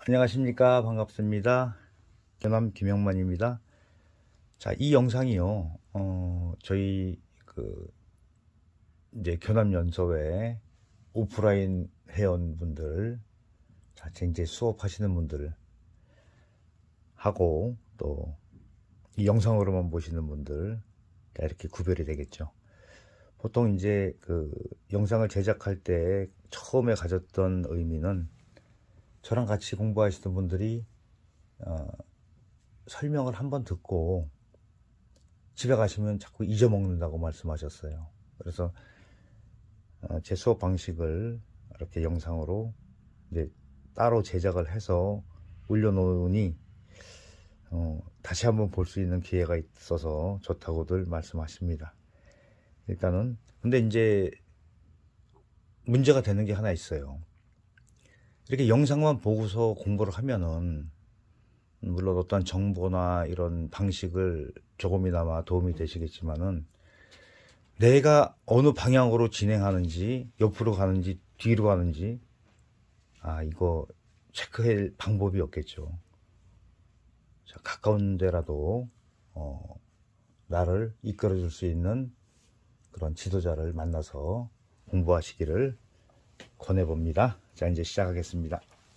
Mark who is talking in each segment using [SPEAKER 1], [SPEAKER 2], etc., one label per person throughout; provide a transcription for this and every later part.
[SPEAKER 1] 안녕하십니까. 반갑습니다. 견암 김영만입니다. 자, 이 영상이요. 저희 이제 견암연서회 오프라인 회원분들, 자, 이제 수업하시는 분들 하고 또 이 영상으로만 보시는 분들, 자, 이렇게 구별이 되겠죠. 보통 이제 영상을 제작할 때 처음에 가졌던 의미는 저랑 같이 공부하시던 분들이 설명을 한번 듣고 집에 가시면 자꾸 잊어먹는다고 말씀하셨어요. 그래서 제 수업 방식을 이렇게 영상으로 이제 따로 제작을 해서 올려놓으니 다시 한번 볼 수 있는 기회가 있어서 좋다고들 말씀하십니다. 일단은 근데 이제 문제가 되는 게 하나 있어요. 이렇게 영상만 보고서 공부를 하면은 물론 어떤 정보나 이런 방식을 조금이나마 도움이 되시겠지만은 내가 어느 방향으로 진행하는지, 옆으로 가는지 뒤로 가는지 이거 체크할 방법이 없겠죠. 자, 가까운 데라도 나를 이끌어 줄 수 있는 그런 지도자를 만나서 공부하시기를 권해봅니다. 자, 이제 시작하겠습니다.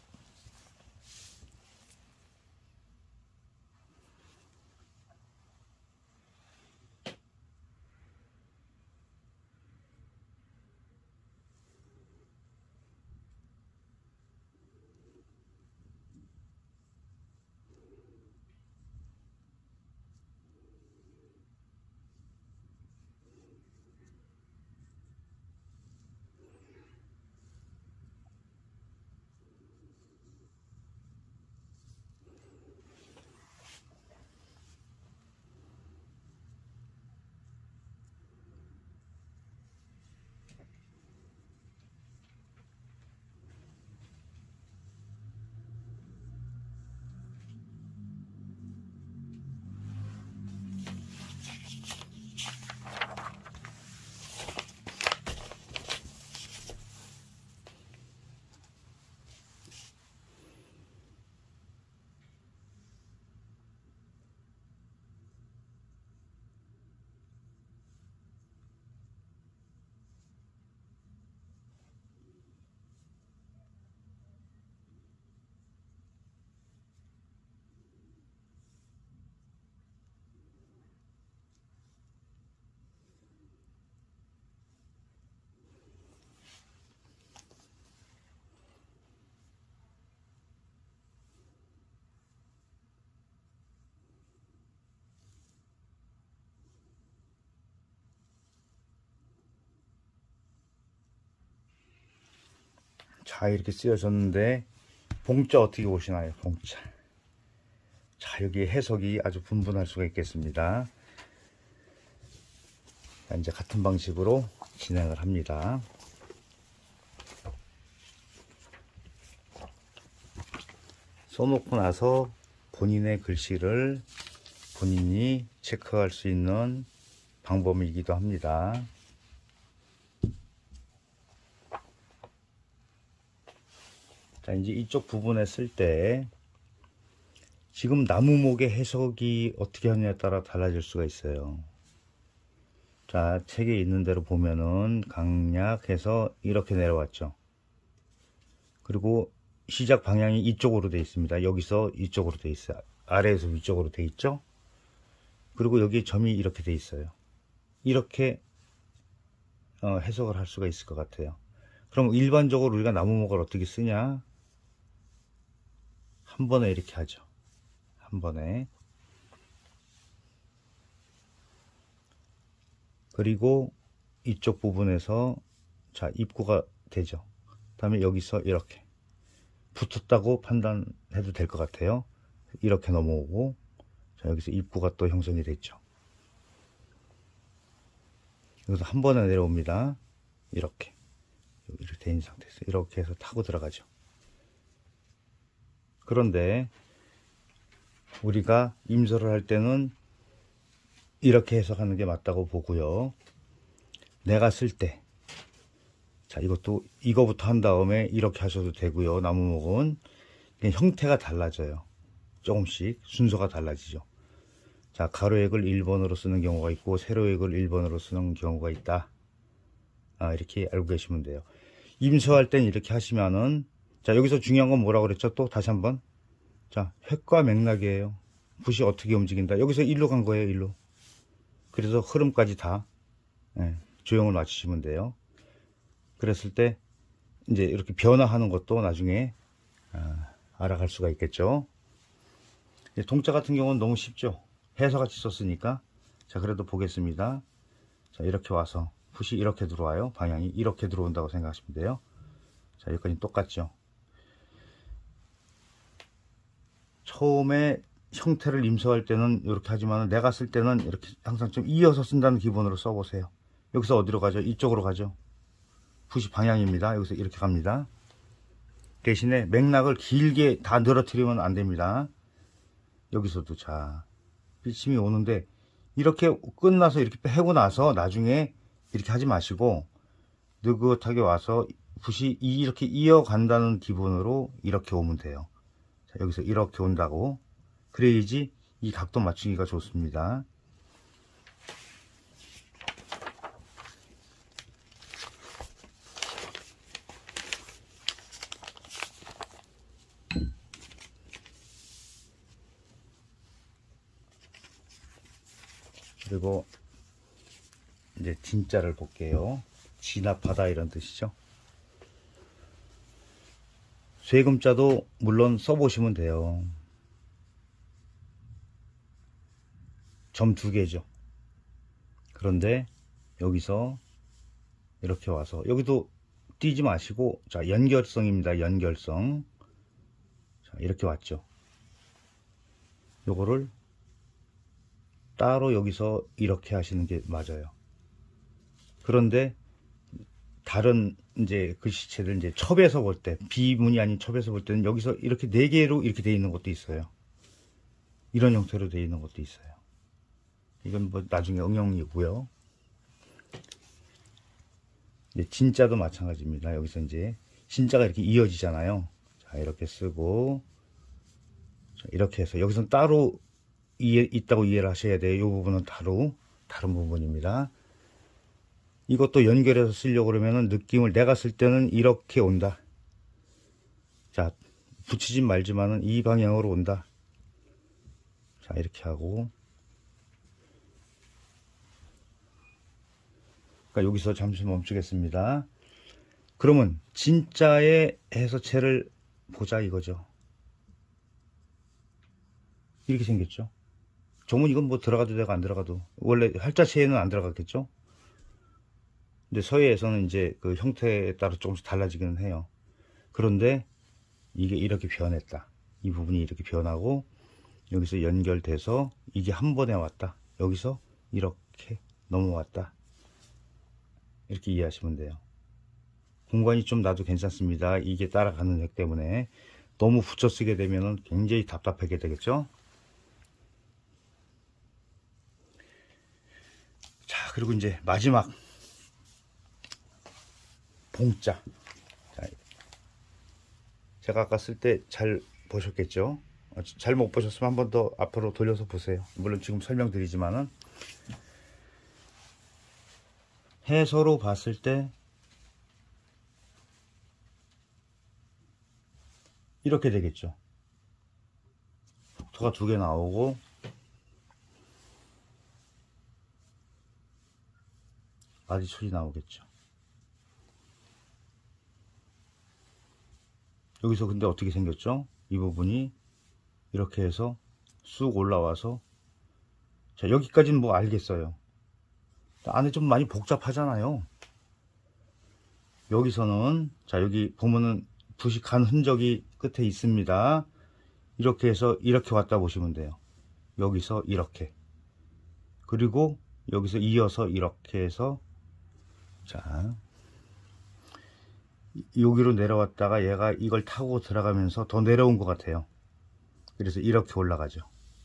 [SPEAKER 1] 자, 이렇게 쓰여졌는데 봉자 어떻게 보시나요? 봉자. 자, 여기 해석이 아주 분분할 수가 있겠습니다. 자, 이제 같은 방식으로 진행을 합니다. 써놓고 나서 본인의 글씨를 본인이 체크할 수 있는 방법이기도 합니다. 자, 이제 이쪽 부분에 쓸 때 지금 나무목의 해석이 어떻게 하느냐에 따라 달라질 수가 있어요. 자, 책에 있는 대로 보면은 강약해서 이렇게 내려왔죠. 그리고 시작 방향이 이쪽으로 되어 있습니다. 여기서 이쪽으로 되어 있어요. 아래에서 위쪽으로 되어 있죠. 그리고 여기 점이 이렇게 되어 있어요. 이렇게 해석을 할 수가 있을 것 같아요. 그럼 일반적으로 우리가 나무목을 어떻게 쓰냐? 한 번에 이렇게 하죠. 한 번에. 그리고 이쪽 부분에서 자, 입구가 되죠. 다음에 여기서 이렇게 붙었다고 판단해도 될 것 같아요. 이렇게 넘어오고, 자, 여기서 입구가 또 형성이 됐죠. 여기서 한 번에 내려옵니다. 이렇게 돼 있는 상태에서 이렇게 해서 타고 들어가죠. 그런데 우리가 임서를 할 때는 이렇게 해석하는 게 맞다고 보고요. 내가 쓸 때, 자, 이것도 이거부터 한 다음에 이렇게 하셔도 되고요. 나무목은 그냥 형태가 달라져요. 조금씩 순서가 달라지죠. 자, 가로액을 1번으로 쓰는 경우가 있고 세로액을 1번으로 쓰는 경우가 있다. 이렇게 알고 계시면 돼요. 임수할 땐 이렇게 하시면은, 자, 여기서 중요한 건 뭐라고 그랬죠? 또 다시 한번. 자, 획과 맥락이에요. 붓이 어떻게 움직인다. 여기서 일로 간 거예요, 일로. 그래서 흐름까지 다 조형을 맞추시면 돼요. 그랬을 때 이제 이렇게 변화하는 것도 나중에 알아갈 수가 있겠죠. 동자 같은 경우는 너무 쉽죠. 해서같이 썼으니까. 자, 그래도 보겠습니다. 자, 이렇게 와서 붓이 이렇게 들어와요. 방향이 이렇게 들어온다고 생각하시면 돼요. 자, 여기까지 똑같죠. 처음에 형태를 임수할 때는 이렇게 하지만 내가 쓸 때는 이렇게 항상 좀 이어서 쓴다는 기본으로 써보세요. 여기서 어디로 가죠? 이쪽으로 가죠. 붓이 방향입니다. 여기서 이렇게 갑니다. 대신에 맥락을 길게 다 늘어뜨리면 안 됩니다. 여기서도 자, 삐침이 오는데 이렇게 끝나서 이렇게 해고 나서 나중에 이렇게 하지 마시고 느긋하게 와서 붓이 이렇게 이어간다는 기분으로 이렇게 오면 돼요. 자, 여기서 이렇게 온다고. 그래야지 이 각도 맞추기가 좋습니다. 그리고 이제 진짜를 볼게요. 진압하다 이런 뜻이죠. 쇠금자도 물론 써보시면 돼요. 점 2개죠. 그런데 여기서 이렇게 와서 여기도 띄지 마시고, 자, 연결성입니다. 연결성. 자, 이렇게 왔죠. 요거를 따로 여기서 이렇게 하시는 게 맞아요. 그런데 다른 이제 글씨체들 이제 첩에서 볼 때, 비문이 아닌 첩에서 볼 때는 여기서 이렇게 4개로 이렇게 되어 있는 것도 있어요. 이런 형태로 되어 있는 것도 있어요. 이건 뭐 나중에 응용이고요. 이제 진짜도 마찬가지입니다. 여기서 이제 진짜가 이렇게 이어지잖아요. 자, 이렇게 쓰고, 자, 이렇게 해서 여기서는 따로 있다고 이해를 하셔야 돼요. 이 부분은 따로 다른 부분입니다. 이것도 연결해서 쓰려고 그러면은 느낌을 내가 쓸 때는 이렇게 온다. 자, 붙이지 말지만은 이 방향으로 온다. 자, 이렇게 하고. 그러니까 여기서 잠시 멈추겠습니다. 그러면 진짜의 해서체를 보자 이거죠. 이렇게 생겼죠. 정문 이건 뭐 들어가도 되고 안 들어가도, 원래 활자체에는 안 들어갔겠죠. 근데 서예에서는 이제 그 형태에 따라 조금씩 달라지기는 해요. 그런데 이게 이렇게 변했다. 이 부분이 이렇게 변하고 여기서 연결돼서 이게 한 번에 왔다. 여기서 이렇게 넘어왔다. 이렇게 이해하시면 돼요. 공간이 좀 나도 괜찮습니다. 이게 따라가는 획 때문에. 너무 붙여 쓰게 되면 굉장히 답답하게 되겠죠. 자, 그리고 이제 마지막 봉자. 자, 제가 아까 쓸 때 잘 보셨겠죠. 잘 못 보셨으면 한 번 더 앞으로 돌려서 보세요. 물론 지금 설명드리지만은 해서로 봤을 때 이렇게 되겠죠. 폭토가 2개 나오고 마디솔이 나오겠죠. 여기서 근데 어떻게 생겼죠? 이 부분이 이렇게 해서 쑥 올라와서, 자, 여기까지는 뭐 알겠어요. 안에 좀 많이 복잡하잖아요. 여기서는, 자, 여기 보면은 붓이 간 흔적이 끝에 있습니다. 이렇게 해서 이렇게 왔다 보시면 돼요. 여기서 이렇게, 그리고 여기서 이어서 이렇게 해서, 자, 여기로 내려왔다가 얘가 이걸 타고 들어가면서 더 내려온 것 같아요. 그래서 이렇게 올라가죠.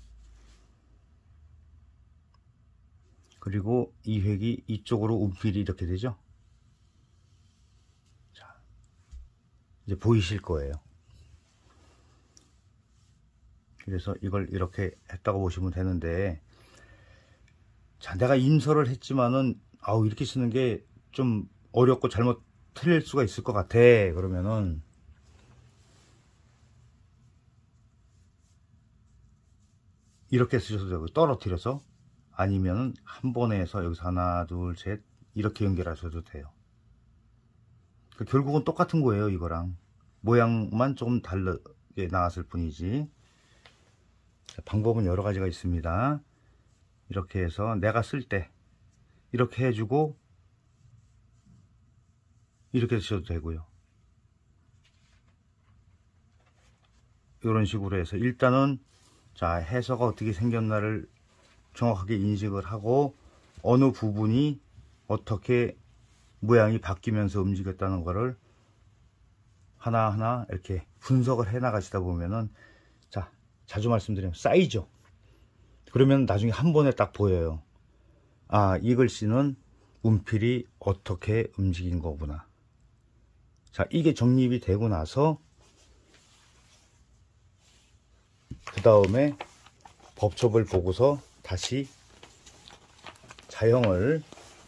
[SPEAKER 1] 그리고 이 획이 이쪽으로 움필이 이렇게 되죠. 자, 이제 보이실 거예요. 그래서 이걸 이렇게 했다고 보시면 되는데, 자, 내가 임서를 했지만은 아우 이렇게 쓰는 게 좀 어렵고 잘못 틀릴 수가 있을 것 같아. 그러면은 이렇게 쓰셔도 되고, 떨어뜨려서, 아니면은 한 번에 해서 여기서 하나 둘 셋 이렇게 연결하셔도 돼요. 그러니까 결국은 똑같은 거예요. 이거랑 모양만 조금 다르게 나왔을 뿐이지. 자, 방법은 여러 가지가 있습니다. 이렇게 해서 내가 쓸 때 이렇게 해주고 이렇게 쓰셔도 되고요. 이런 식으로 해서 일단은 자, 해서가 어떻게 생겼나를 정확하게 인식을 하고, 어느 부분이 어떻게 모양이 바뀌면서 움직였다는 거를 하나하나 이렇게 분석을 해 나가시다 보면은, 자, 자주 말씀드리면 쌓이죠. 그러면 나중에 한 번에 딱 보여요. 아, 이 글씨는 문필이 어떻게 움직인 거구나. 자, 이게 정립이 되고 나서 그 다음에 법첩을 보고서 다시 자형을,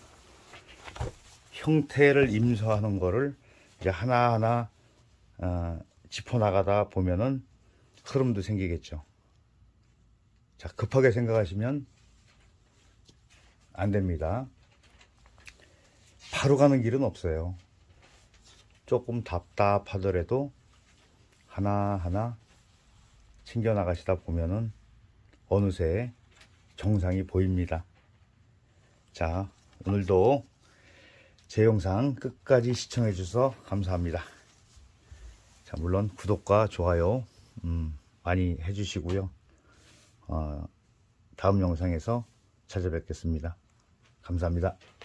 [SPEAKER 1] 형태를 임서하는 거를 이제 하나하나 짚어나가다 보면은 흐름도 생기겠죠. 자, 급하게 생각하시면 안 됩니다. 바로 가는 길은 없어요. 조금 답답하더라도 하나하나 챙겨나가시다 보면은 어느새 정상이 보입니다. 자, 오늘도 제 영상 끝까지 시청해 주셔서 감사합니다. 자, 물론 구독과 좋아요 많이 해주시고요. 다음 영상에서 찾아뵙겠습니다. 감사합니다.